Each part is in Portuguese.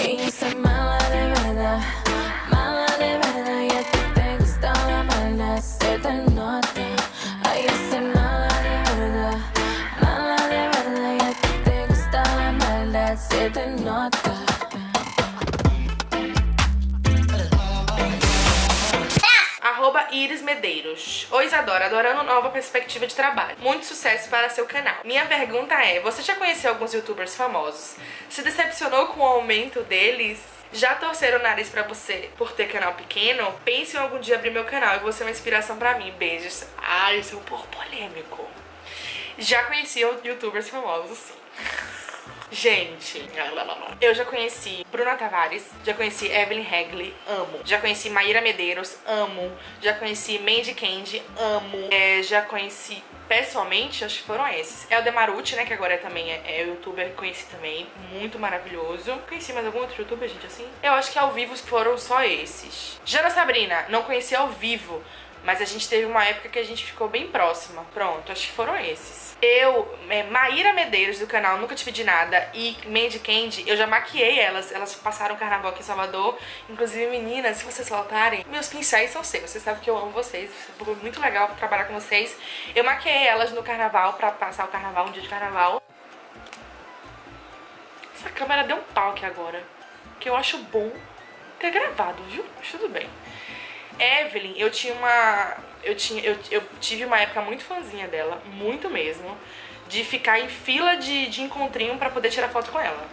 Y yo soy mala de verdad, y a ti te gusta la maldad, se te nota. Ay, yo soy mala de verdad, y a ti te gusta la maldad, se te nota. Iris Medeiros. Oi Isadora, adorando nova perspectiva de trabalho. Muito sucesso para seu canal. Minha pergunta é, você já conheceu alguns youtubers famosos? Se decepcionou com o aumento deles? Já torceram o nariz pra você por ter canal pequeno? Pense em algum dia abrir meu canal e você é uma inspiração pra mim. Beijos. Ai, isso é um pouco polêmico. Já conheci youtubers famosos, sim. Gente, eu já conheci Bruna Tavares, já conheci Evelyn Hagley, amo. Já conheci Maíra Medeiros, amo. Já conheci Mandy Candy, amo. Já conheci pessoalmente, acho que foram esses. Helder Maruti, né, que agora também é youtuber, conheci também, muito maravilhoso. Conheci mais algum outro youtuber, gente, assim? Eu acho que ao vivo foram só esses. Jana Sabrina, não conheci ao vivo, mas a gente teve uma época que a gente ficou bem próxima. Pronto, acho que foram esses. Maíra Medeiros, do canal Nunca Te Pedi Nada, e Mandy Candy, eu já maquiei elas. Elas passaram o carnaval aqui em Salvador. Inclusive, meninas, se vocês voltarem, meus pincéis são seus. Vocês sabem que eu amo vocês. Foi muito legal trabalhar com vocês. Eu maquiei elas no carnaval, pra passar o carnaval, um dia de carnaval. Essa câmera deu um pau aqui agora, que eu acho bom ter gravado, viu? Mas tudo bem. Evelyn, eu tive uma época muito fãzinha dela, muito mesmo, de ficar em fila de encontrinho pra poder tirar foto com ela.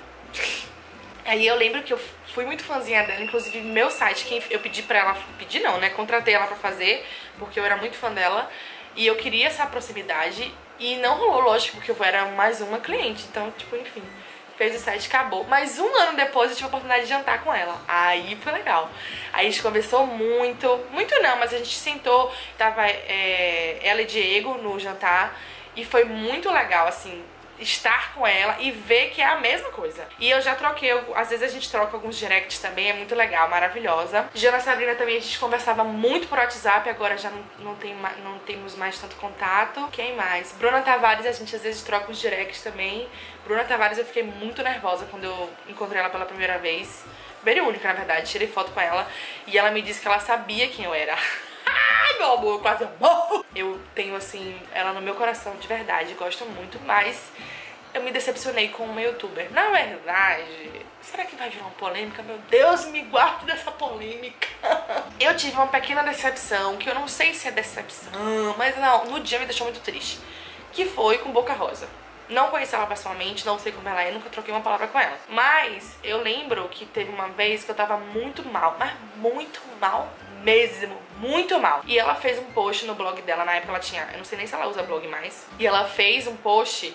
Aí eu lembro que eu fui muito fãzinha dela, inclusive meu site, eu pedi pra ela, pedi não, né, contratei ela pra fazer, porque eu era muito fã dela, e eu queria essa proximidade, e não rolou, lógico, porque eu era mais uma cliente, então, tipo, enfim, fez o site, acabou. Mas um ano depois eu tive a oportunidade de jantar com ela. Aí foi legal. Aí a gente conversou muito não, mas a gente sentou, tava ela e Diego no jantar, e foi muito legal, assim, estar com ela e ver que é a mesma coisa. E eu já troquei, às vezes a gente troca alguns directs também, é muito legal, maravilhosa. Jana Sabrina também a gente conversava muito por WhatsApp, agora já não temos mais tanto contato. Quem mais? Bruna Tavares, a gente às vezes troca uns directs também. Bruna Tavares, eu fiquei muito nervosa quando eu encontrei ela pela primeira vez. Primeira e única, na verdade, tirei foto com ela e ela me disse que ela sabia quem eu era. Ai, meu amor, eu quase morro. Eu tenho, assim, ela no meu coração de verdade, gosto muito, mas eu me decepcionei com uma youtuber. Na verdade, será que vai virar uma polêmica? Meu Deus, me guarde dessa polêmica. Eu tive uma pequena decepção, que eu não sei se é decepção, mas não, no dia me deixou muito triste, que foi com Boca Rosa. Não conheci ela pessoalmente, não sei como ela é, nunca troquei uma palavra com ela. Mas eu lembro que teve uma vez que eu tava muito mal, mas muito mal mesmo, muito mal. E ela fez um post no blog dela, na época ela tinha, eu não sei nem se ela usa blog mais. E ela fez um post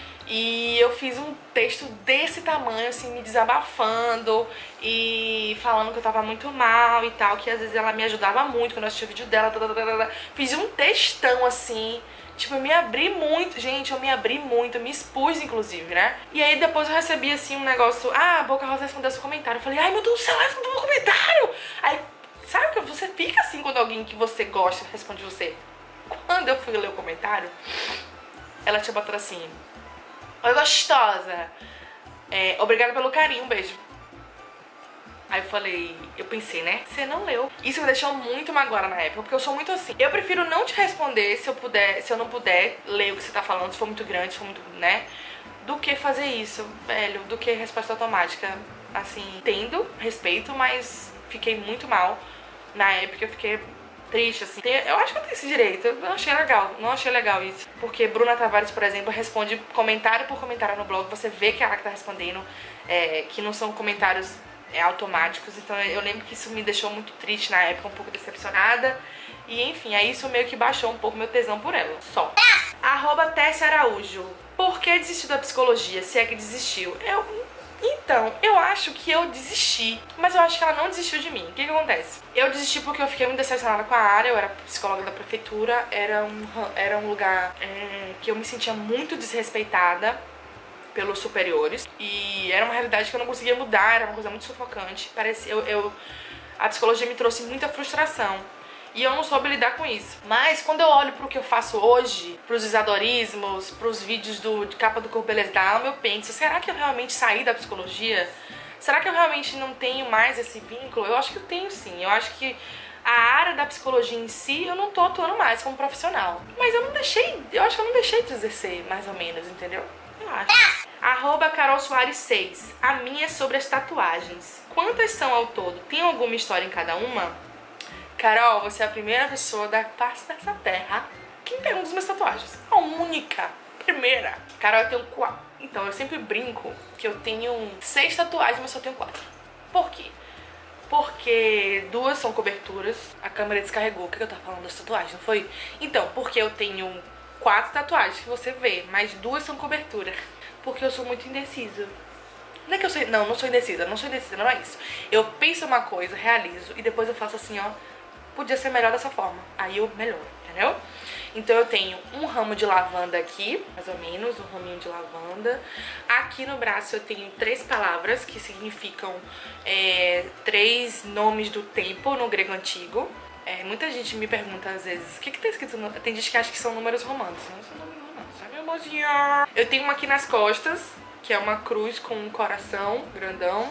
e eu fiz um texto desse tamanho, assim, me desabafando e falando que eu tava muito mal e tal, que às vezes ela me ajudava muito quando eu assistia o vídeo dela, Fiz um textão, assim. Tipo, eu me abri muito, gente, eu me abri muito, eu me expus, inclusive, né? E aí depois eu recebi, assim, um negócio, Boca Rosa respondeu seu comentário. Eu falei, ai, meu Deus do céu, ela respondeu meu comentário! Aí, sabe que você fica assim quando alguém que você gosta responde você? Quando eu fui ler o comentário, ela tinha botado assim, oi, gostosa, obrigada pelo carinho, um beijo. Aí eu pensei, né? Você não leu. Isso me deixou muito magoada na época, porque eu sou muito assim. Eu prefiro não te responder se eu não puder ler o que você tá falando, se for muito grande, se for muito, né? Do que fazer isso, velho, do que resposta automática. Assim, entendo, respeito, mas fiquei muito mal. Na época eu fiquei triste, assim. Eu acho que eu tenho esse direito. Eu não achei legal. Não achei legal isso. Porque Bruna Tavares, por exemplo, responde comentário por comentário no blog. Você vê que é ela que tá respondendo, que não são comentários automáticos. Então eu lembro que isso me deixou muito triste na época, um pouco decepcionada. E enfim, aí isso meio que baixou um pouco meu tesão por ela. Só. @Tessia Araújo. Por que desistiu da psicologia? Se é que desistiu? Então, eu acho que eu desisti, mas eu acho que ela não desistiu de mim. O que acontece? Eu desisti porque eu fiquei muito decepcionada com a área, eu era psicóloga da prefeitura, era um lugar que eu me sentia muito desrespeitada pelos superiores, e era uma realidade que eu não conseguia mudar, era uma coisa muito sufocante. A psicologia me trouxe muita frustração. E eu não soube lidar com isso. Mas quando eu olho pro que eu faço hoje, pros isadorismos, pros vídeos de capa do Corpo Beleza da Alma, eu penso, será que eu realmente saí da psicologia? Será que eu realmente não tenho mais esse vínculo? Eu acho que eu tenho sim. Eu acho que a área da psicologia em si, eu não tô atuando mais como profissional. Mas eu acho que eu não deixei de exercer, mais ou menos, entendeu? Eu acho. @CarolSoares6. A minha é sobre as tatuagens. Quantas são ao todo? Tem alguma história em cada uma? Carol, você é a primeira pessoa da face dessa terra que me pergunta as minhas tatuagens. A única. Primeira. Carol, eu tenho 4. Então, eu sempre brinco que eu tenho 6 tatuagens, mas só tenho 4. Por quê? Porque 2 são coberturas. A câmera descarregou. O que eu tava falando das tatuagens, não foi? Então, porque eu tenho 4 tatuagens que você vê, mas 2 são cobertura. Porque eu sou muito indecisa. Não é que eu sei... Não sou indecisa. Não é isso. Eu penso uma coisa, realizo, e depois eu faço assim, ó. Podia ser melhor dessa forma. Aí eu melhoro, entendeu? Então eu tenho um ramo de lavanda aqui, mais ou menos, um raminho de lavanda. Aqui no braço eu tenho 3 palavras que significam 3 nomes do tempo no grego antigo. Muita gente me pergunta às vezes, o que tá escrito no... Tem gente que acha que são números romanos. Não são números romanos, sabe, meu mozinho? Eu tenho uma aqui nas costas, que é uma cruz com um coração grandão.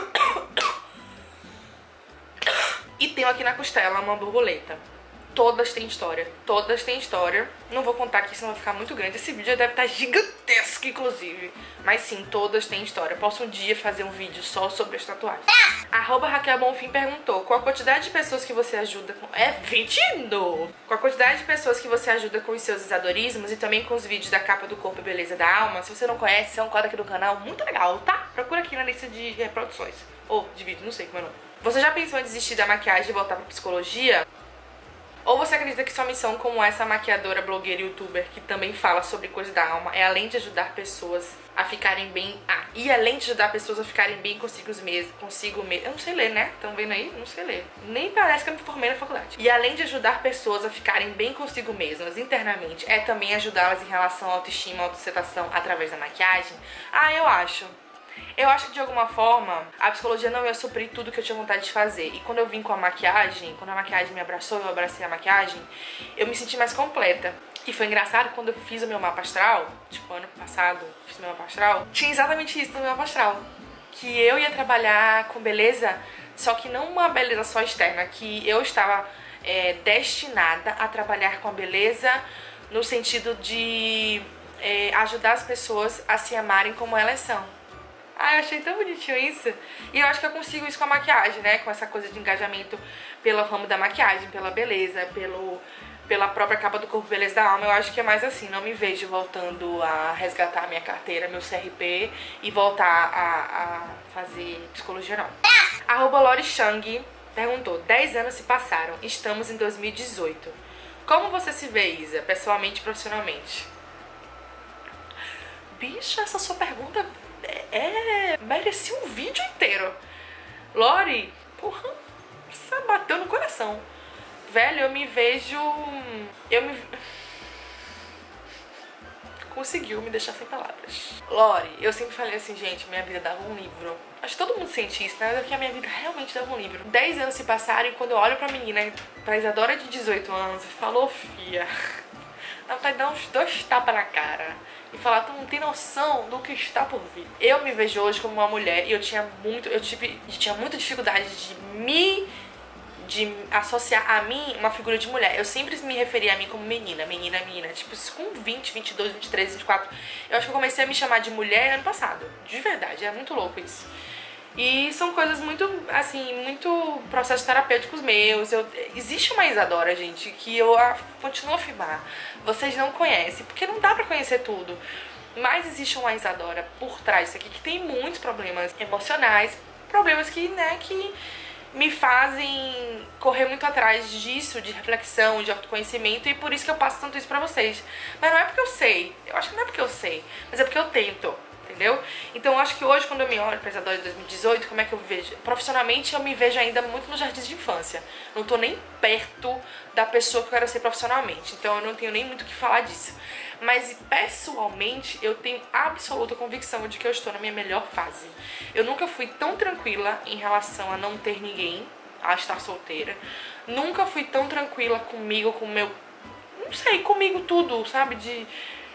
E tenho aqui na costela uma borboleta. Todas têm história. Todas têm história. Não vou contar aqui, senão vai ficar muito grande. Esse vídeo já deve estar gigantesco, inclusive. Mas sim, todas têm história. Posso um dia fazer um vídeo só sobre as tatuagens. @Raquel Bonfim perguntou: com a quantidade de pessoas que você ajuda com... Com a quantidade de pessoas que você ajuda com os seus isadorismos e também com os vídeos da capa do corpo e beleza da alma, se você não conhece, é um quadro aqui do canal muito legal, tá? Procura aqui na lista de reproduções. Ou de vídeo, não sei como é o nome. Você já pensou em desistir da maquiagem e voltar pra psicologia? Ou você acredita que sua missão como essa maquiadora, blogueira e youtuber que também fala sobre coisa da alma é além de ajudar pessoas a ficarem bem... e além de ajudar pessoas a ficarem bem consigo mesmo. Eu não sei ler, né? Estão vendo aí? Não sei ler. Nem parece que eu me formei na faculdade. E além de ajudar pessoas a ficarem bem consigo mesmas internamente, é também ajudá-las em relação à autoestima, autoaceitação através da maquiagem? Eu acho. Eu acho que de alguma forma a psicologia não ia suprir tudo que eu tinha vontade de fazer. E quando eu vim com a maquiagem, quando a maquiagem me abraçou, eu abracei a maquiagem, eu me senti mais completa. E foi engraçado quando eu fiz o meu mapa astral, tipo ano passado, fiz o meu mapa astral, tinha exatamente isso no meu mapa astral. Que eu ia trabalhar com beleza, só que não uma beleza só externa, que eu estava destinada a trabalhar com a beleza no sentido de ajudar as pessoas a se amarem como elas são. Eu achei tão bonitinho isso. E eu acho que eu consigo isso com a maquiagem, né? Com essa coisa de engajamento pelo ramo da maquiagem, pela beleza, pela própria capa do corpo, beleza da alma. Eu acho que é mais assim. Não me vejo voltando a resgatar minha carteira, meu CRP e voltar a fazer psicologia, não. @LoriChang perguntou: 10 anos se passaram, estamos em 2018. Como você se vê, Isa, pessoalmente e profissionalmente? Bicha, essa sua pergunta... merecia um vídeo inteiro. Lori, porra, isso bateu no coração. Velho, eu me vejo... Conseguiu me deixar sem palavras. Lori, eu sempre falei assim, gente, minha vida dava um livro. Acho que todo mundo sente isso, né? Que a minha vida realmente dava um livro. 10 anos se passaram e quando eu olho pra menina, pra Isadora de 18 anos, eu falo, fia, ela vai dar uns 2 tapas na cara e falar, tu não tem noção do que está por vir. Eu me vejo hoje como uma mulher e eu tinha muita dificuldade de associar a mim uma figura de mulher. Eu sempre me referia a mim como menina. Tipo, com 20, 22, 23, 24, eu acho que eu comecei a me chamar de mulher ano passado. De verdade, é muito louco isso. E são coisas muito, assim, muito processos terapêuticos meus. Existe uma Isadora, gente, que eu continuo a afirmar. Vocês não conhecem, porque não dá pra conhecer tudo. Mas existe uma Isadora por trás disso aqui que tem muitos problemas emocionais, problemas que, né, que me fazem correr muito atrás disso, de reflexão, de autoconhecimento, e por isso que eu passo tanto isso pra vocês. Mas não é porque eu sei, eu acho que não é porque eu sei, mas é porque eu tento. Entendeu? Então eu acho que hoje, quando eu me olho pra Isadora de 2018, como é que eu me vejo? Profissionalmente, eu me vejo ainda muito nos jardins de infância. Não tô nem perto da pessoa que eu quero ser profissionalmente. Então eu não tenho nem muito o que falar disso. Mas pessoalmente, eu tenho absoluta convicção de que eu estou na minha melhor fase. Eu nunca fui tão tranquila em relação a não ter ninguém, a estar solteira. Nunca fui tão tranquila comigo, com o meu... Não sei, comigo tudo, sabe?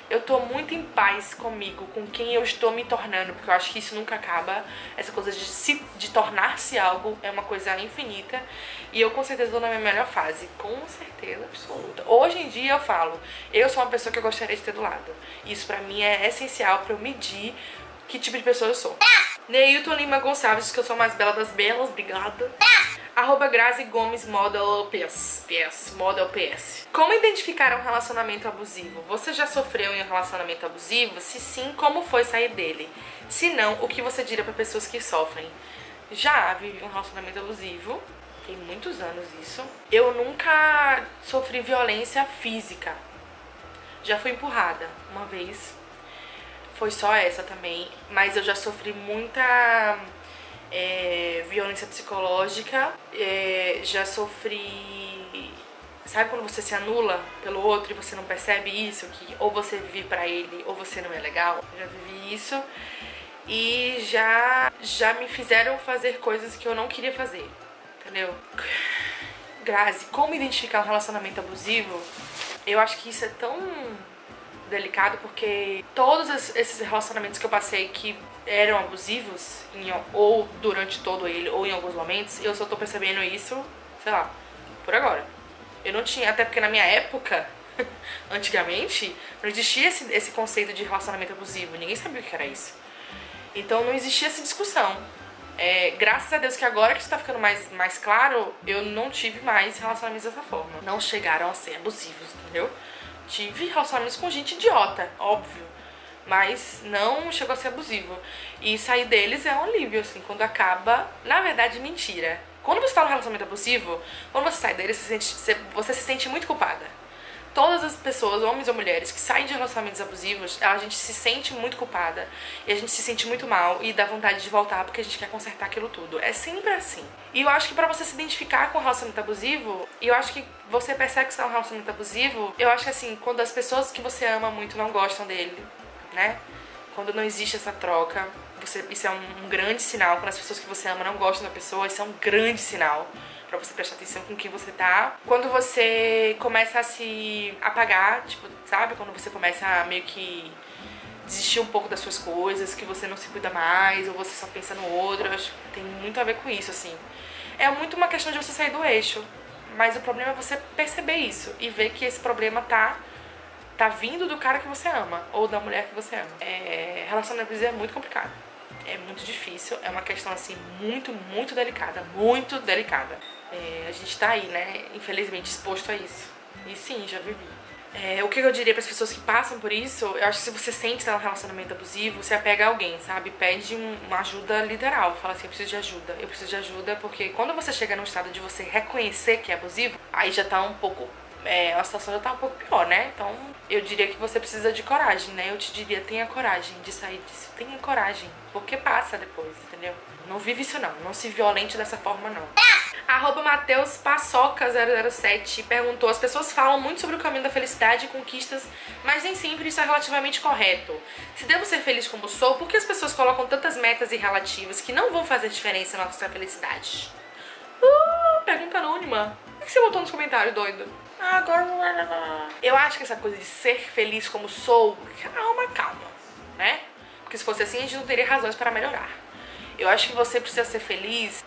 Eu tô muito em paz comigo, com quem eu estou me tornando, porque eu acho que isso nunca acaba. Essa coisa de tornar-se algo é uma coisa infinita. E eu com certeza tô na minha melhor fase, com certeza absoluta. Hoje em dia eu falo, eu sou uma pessoa que eu gostaria de ter do lado. Isso pra mim é essencial pra eu medir que tipo de pessoa eu sou. Neilton Lima Gonçalves, que eu sou a mais bela das belas, obrigada. Arroba Grazi Gomes Model PS. Model PS. Como identificar um relacionamento abusivo? Você já sofreu em um relacionamento abusivo? Se sim, como foi sair dele? Se não, o que você diria para pessoas que sofrem? Já vivi um relacionamento abusivo, tem muitos anos isso. Eu nunca sofri violência física. Já fui empurrada uma vez. Foi só essa também, mas eu já sofri muita violência psicológica, já sofri... Sabe quando você se anula pelo outro e você não percebe isso? Que ou você vive pra ele ou você não é legal? Eu já vivi isso e já me fizeram fazer coisas que eu não queria fazer, entendeu? Grazi, como identificar um relacionamento abusivo? Eu acho que isso é tão delicado, porque todos esses relacionamentos que eu passei que eram abusivos, ou durante todo ele, ou em alguns momentos, eu só tô percebendo isso, sei lá, por agora. Eu não tinha, até porque na minha época, antigamente, não existia esse conceito de relacionamento abusivo, ninguém sabia o que era isso. Então não existia essa discussão. Graças a Deus que agora que isso tá ficando mais claro, eu não tive mais relacionamentos dessa forma. Não chegaram a ser abusivos, entendeu? Tive relacionamentos com gente idiota, óbvio, mas não chegou a ser abusivo. E sair deles é um alívio, assim, quando acaba... Na verdade, mentira. Quando você tá num relacionamento abusivo, quando você sai deles, você se sente muito culpada. Todas as pessoas, homens ou mulheres, que saem de relacionamentos abusivos, a gente se sente muito culpada. E a gente se sente muito mal e dá vontade de voltar porque a gente quer consertar aquilo tudo. É sempre assim. E eu acho que pra você se identificar com um relacionamento abusivo, e eu acho que você percebe que isso é um relacionamento abusivo, eu acho que assim, quando as pessoas que você ama muito não gostam dele, né? Quando não existe essa troca, isso é um grande sinal. Quando as pessoas que você ama não gostam da pessoa, isso é um grande sinal pra você prestar atenção com quem você tá. Quando você começa a se apagar, tipo, sabe? Quando você começa a meio que desistir um pouco das suas coisas, que você não se cuida mais, ou você só pensa no outro, eu acho que tem muito a ver com isso, assim. É muito uma questão de você sair do eixo, mas o problema é você perceber isso e ver que esse problema tá vindo do cara que você ama, ou da mulher que você ama. Relacionamento abusivo é muito complicado. É muito difícil, é uma questão, assim, muito, muito delicada. Muito delicada. A gente tá aí, né, infelizmente, exposto a isso. E sim, já vivi. O que eu diria para as pessoas que passam por isso, eu acho que se você sente que tá num relacionamento abusivo, você apega a alguém, sabe? Pede uma ajuda literal. Fala assim, eu preciso de ajuda, porque quando você chega num estado de você reconhecer que é abusivo, aí já tá um pouco... a situação já tá um pouco pior, né? Então, eu diria que você precisa de coragem, né? Eu te diria, tenha coragem de sair disso. Tenha coragem, porque passa depois, entendeu? Não vive isso não, não se violente dessa forma não. Arroba Mateus Paçoca 007 perguntou: as pessoas falam muito sobre o caminho da felicidade e conquistas, mas nem sempre isso é relativamente correto. Se devo ser feliz como sou, por que as pessoas colocam tantas metas irrelativas que não vão fazer diferença na nossa felicidade? Pergunta anônima. O que você botou nos comentários, doido? Agora... Eu acho que essa coisa de ser feliz como sou, calma, né? Porque se fosse assim, a gente não teria razões para melhorar. Eu acho que você precisa ser feliz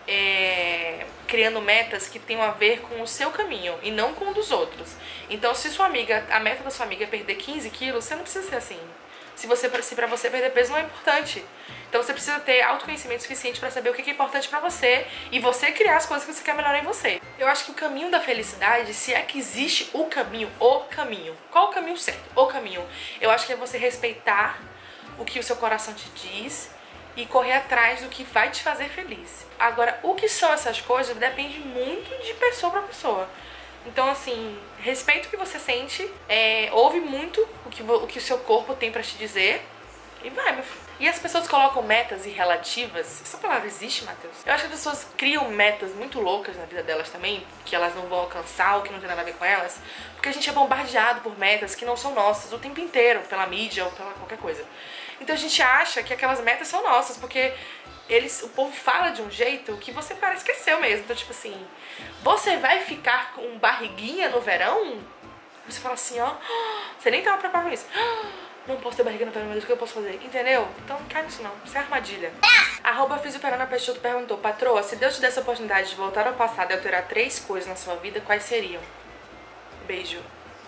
criando metas que tenham a ver com o seu caminho e não com o dos outros. Então, se a meta da sua amiga é perder 15 quilos, você não precisa ser assim. Se pra você perder peso não é importante. Então você precisa ter autoconhecimento suficiente pra saber o que é importante pra você e você criar as coisas que você quer melhorar em você. Eu acho que o caminho da felicidade, se é que existe o caminho. Qual o caminho certo? O caminho. Eu acho que é você respeitar o que o seu coração te diz e correr atrás do que vai te fazer feliz. Agora, o que são essas coisas depende muito de pessoa pra pessoa. Então, assim, respeita o que você sente, ouve muito o que o seu corpo tem pra te dizer e vai, meu filho. E as pessoas colocam metas irrelativas. Essa palavra existe, Matheus? Eu acho que as pessoas criam metas muito loucas na vida delas também, que elas não vão alcançar ou que não tem nada a ver com elas, porque a gente é bombardeado por metas que não são nossas o tempo inteiro, pela mídia ou pela qualquer coisa. Então a gente acha que aquelas metas são nossas, porque o povo fala de um jeito que você parece que é seu mesmo. Então, tipo assim, você vai ficar com barriguinha no verão? Você fala assim, ó, você nem tava preparado com isso. Não posso ter barriga no verão, meu Deus, o que eu posso fazer? Entendeu? Então não cai nisso não, isso é armadilha. @Fisioperana Peixoto perguntou: patroa, se Deus te desse a oportunidade de voltar ao passado e alterar 3 coisas na sua vida, quais seriam? Beijo.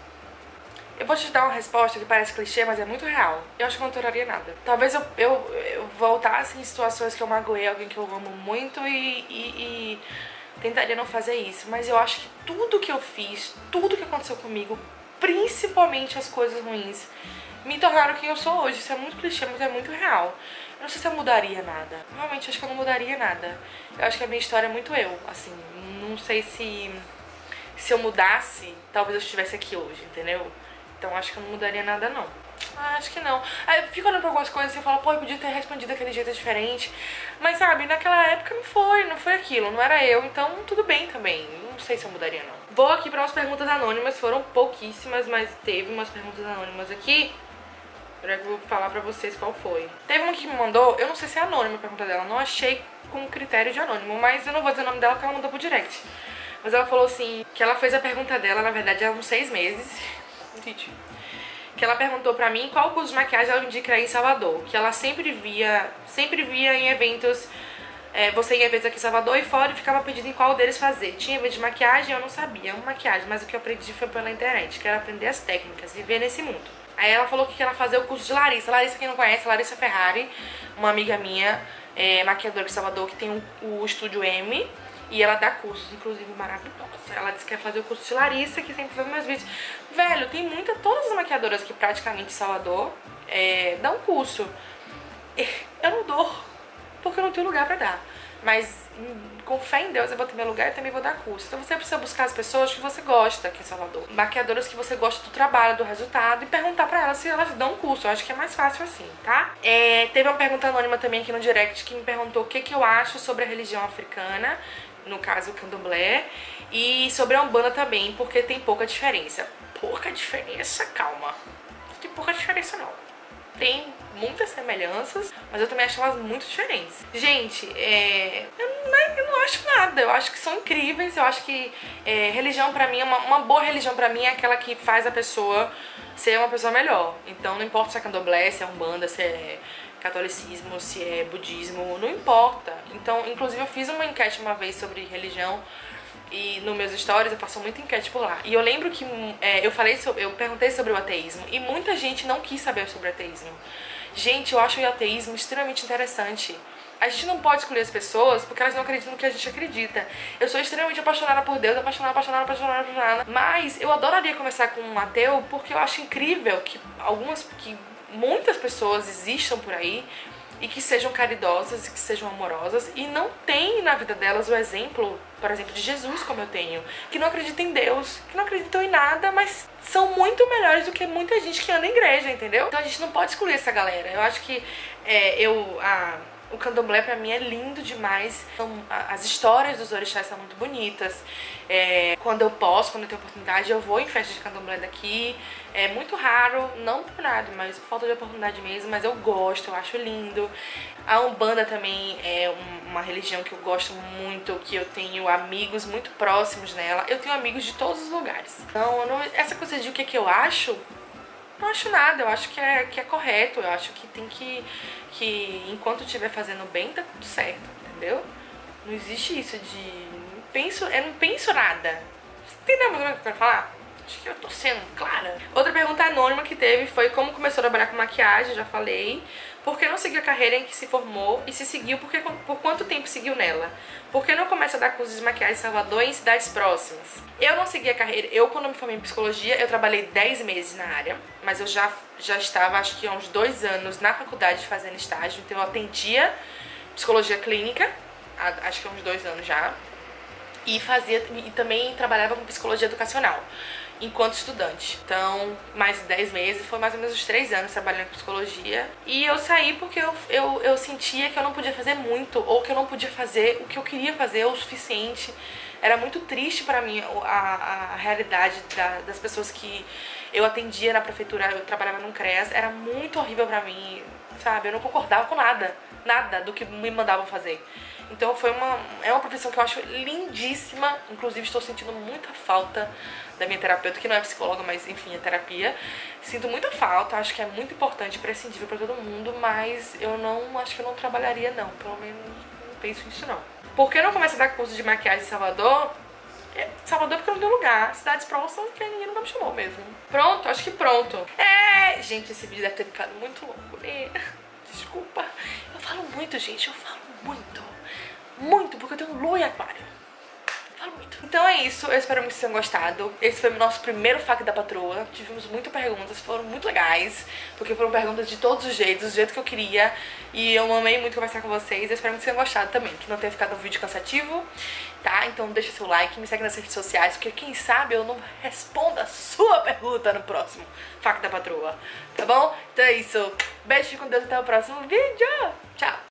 Eu vou te dar uma resposta que parece clichê, mas é muito real. Eu acho que eu não alteraria nada. Talvez eu voltasse em situações que eu magoei alguém que eu amo muito e tentaria não fazer isso. Mas eu acho que tudo que eu fiz, tudo que aconteceu comigo, principalmente as coisas ruins, me tornaram quem eu sou hoje. Isso é muito clichê, mas é muito real. Eu não sei se eu mudaria nada. Realmente acho que eu não mudaria nada. Eu acho que a minha história é muito eu, assim. Não sei se eu mudasse, talvez eu estivesse aqui hoje, entendeu? Então acho que eu não mudaria nada, não. Acho que não. Aí eu fico olhando pra algumas coisas e eu falo, pô, eu podia ter respondido daquele jeito diferente. Mas sabe, naquela época não foi aquilo, não era eu. Então tudo bem também. Não sei se eu mudaria, não. Vou aqui pra umas perguntas anônimas. Foram pouquíssimas, mas teve umas perguntas anônimas aqui. Eu vou falar pra vocês qual foi. Teve uma que me mandou, eu não sei se é anônima a pergunta dela. Não achei com critério de anônimo, mas eu não vou dizer o nome dela porque ela mandou pro direct. Mas ela falou assim, que ela fez a pergunta dela, na verdade, há uns 6 meses. Que ela perguntou pra mim qual curso de maquiagem ela indicaria em Salvador. Que ela sempre via em eventos, você ia em eventos aqui em Salvador e fora, e ficava pedindo em qual deles fazer. Tinha evento de maquiagem, eu não sabia, uma maquiagem, mas o que eu aprendi foi pela internet, que era aprender as técnicas, viver nesse mundo. Aí ela falou que ela fazer o curso de Larissa. Larissa, quem não conhece, Larissa Ferrari, uma amiga minha, maquiadora de Salvador, que tem o Estúdio M. E ela dá cursos, inclusive, maravilhosos. Ela disse que quer fazer o curso de Larissa, que sempre vê meus vídeos. Velho, tem todas as maquiadoras aqui praticamente em Salvador dão curso. Eu não dou, porque eu não tenho lugar pra dar. Mas com fé em Deus eu vou ter meu lugar e também vou dar curso. Então você precisa buscar as pessoas que você gosta aqui em Salvador. Maquiadoras que você gosta do trabalho, do resultado, e perguntar pra elas se elas dão curso. Eu acho que é mais fácil assim, tá? Teve uma pergunta anônima também aqui no direct que me perguntou o que eu acho sobre a religião africana, no caso o candomblé, e sobre a Umbanda também, porque tem pouca diferença. Pouca diferença? Calma. Não tem pouca diferença não. Tem muitas semelhanças, mas eu também acho elas muito diferentes. Gente, eu não acho nada. Eu acho que são incríveis. Eu acho que religião pra mim, uma boa religião pra mim é aquela que faz a pessoa ser uma pessoa melhor. Então não importa se é candomblé, se é Umbanda, se é catolicismo, se é budismo, não importa. Então, inclusive eu fiz uma enquete uma vez sobre religião e nos meus stories eu faço muita enquete por lá. E eu lembro que eu perguntei sobre o ateísmo e muita gente não quis saber sobre o ateísmo. Gente, eu acho o ateísmo extremamente interessante. A gente não pode escolher as pessoas porque elas não acreditam no que a gente acredita. Eu sou extremamente apaixonada por Deus, apaixonada. Mas eu adoraria conversar com um ateu porque eu acho incrível que muitas pessoas existam por aí e que sejam caridosas e que sejam amorosas e não tem na vida delas o exemplo, por exemplo, de Jesus como eu tenho, que não acreditam em Deus, que não acreditam em nada, mas são muito melhores do que muita gente que anda em igreja, entendeu? Então a gente não pode excluir essa galera. Eu acho que o candomblé pra mim é lindo demais. As histórias dos orixás são muito bonitas. Quando eu tenho oportunidade, eu vou em festa de candomblé daqui. É muito raro, não por nada, mas por falta de oportunidade mesmo. Mas eu gosto, eu acho lindo. A Umbanda também é uma religião que eu gosto muito, que eu tenho amigos muito próximos nela. Eu tenho amigos de todos os lugares. Então, essa coisa de o que eu acho, não acho nada. Eu acho que é correto. Eu acho que tem que enquanto estiver fazendo bem, tá tudo certo, entendeu? Não existe isso de... Eu não penso nada. Entendeu mais ou menos o que eu quero falar? Acho que eu tô sendo clara. Outra pergunta anônima que teve foi como começou a trabalhar com maquiagem, já falei. Por que não seguiu a carreira em que se formou e se seguiu, por quanto tempo seguiu nela? Por que não começa a dar cursos de maquiagem em Salvador e em cidades próximas? Eu não segui a carreira. Quando me formei em psicologia, eu trabalhei 10 meses na área, mas eu já estava, acho que há uns 2 anos na faculdade fazendo estágio, então eu atendia psicologia clínica, acho que há uns 2 anos já, e também trabalhava com psicologia educacional enquanto estudante. Então, mais de 10 meses, foi mais ou menos uns 3 anos trabalhando com psicologia. E eu saí porque eu sentia que eu não podia fazer muito, ou que eu não podia fazer o que eu queria fazer o suficiente. Era muito triste pra mim a realidade das pessoas que eu atendia na prefeitura. Eu trabalhava num CREAS, era muito horrível pra mim, sabe? Eu não concordava com nada do que me mandavam fazer. Então é uma profissão que eu acho lindíssima. Inclusive estou sentindo muita falta da minha terapeuta, que não é psicóloga, mas enfim, é terapia. Sinto muita falta, acho que é muito importante, imprescindível pra todo mundo, mas eu não, acho que eu não trabalharia não, pelo menos não penso nisso não. Por que eu não começo a dar curso de maquiagem em Salvador? Salvador porque eu não tenho lugar, cidades próximas que ninguém nunca me chamou mesmo. Pronto, acho que pronto. Gente, esse vídeo deve ter ficado muito longo, né? Desculpa. Eu falo muito, gente, eu falo muito. Muito, porque eu tenho lua em aquário. Falo muito. Então é isso, eu espero muito que vocês tenham gostado. Esse foi o nosso primeiro FAQ da patroa. Tivemos muitas perguntas, foram muito legais, porque foram perguntas de todos os jeitos, do jeito que eu queria. E eu amei muito conversar com vocês. Eu espero muito que vocês tenham gostado também, que não tenha ficado um vídeo cansativo, tá? Então deixa seu like, me segue nas redes sociais, porque quem sabe eu não respondo a sua pergunta no próximo FAQ da patroa, tá bom? Então é isso. Beijo com Deus, até o próximo vídeo. Tchau!